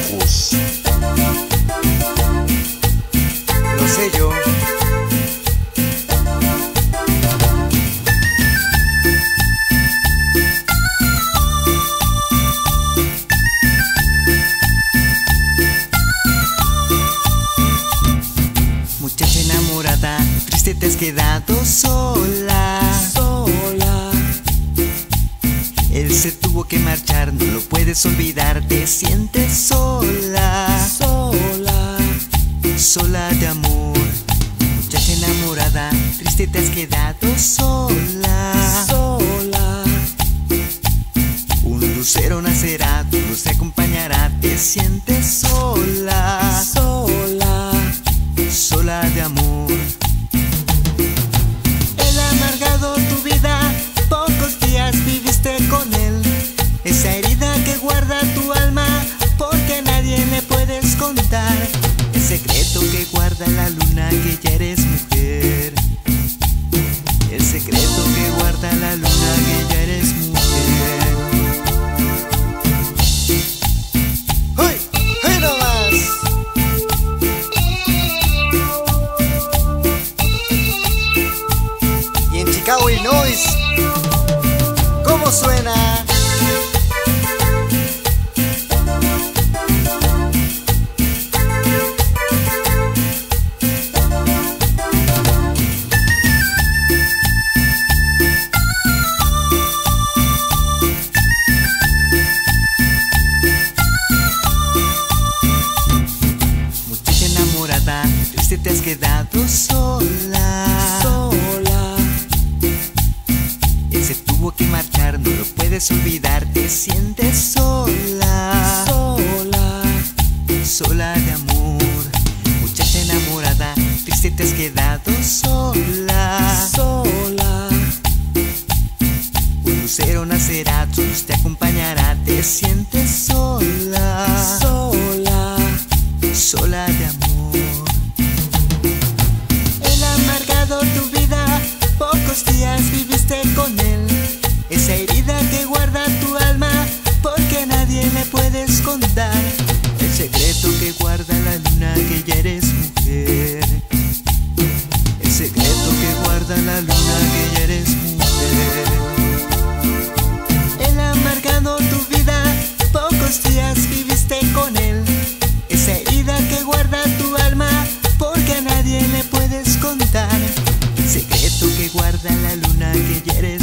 Focus. Lo sé yo. Muchacha enamorada, triste te has quedado sola. Él se tuvo que marchar, no lo puedes olvidar, te sientes sola. Sola de amor. Muchacha enamorada, triste te has quedado sola. Un lucero nacerá, tu luz te acompañará, te sientes sola. Sola de amor. Él ha amargado tu vida, pocos días viviste con él. Esa herida que guarda tu alma, porque nadie le puedes contar. El secreto que guarda la luna, que ya eres mujer. El secreto que guarda la luna, que ya eres mujer. ¡Hey! ¡Hey nomás! Y en Chicago, Illinois, ¿cómo suena? Muchacha enamorada, triste te has quedado sola. Él se tuvo que marchar, no lo puedes olvidar, te sientes sola. Sola de amor. Muchacha enamorada, triste te has quedado sola. Un lucero nacerá, tu luz te acompañará, te sientes sola. Sola de amor. Él ha amargado tu vida, pocos días viviste con él. Esa herida que guarda tu alma, porque nadie le puedes contar. El secreto que guarda la luna, que ya eres mujer. El secreto que guarda la luna, que ya eres mujer. Él ha amargado tu vida, pocos días viviste con él. Esa herida que guarda tu alma, porque a nadie le puedes contar. El secreto que guarda la luna, que ya eres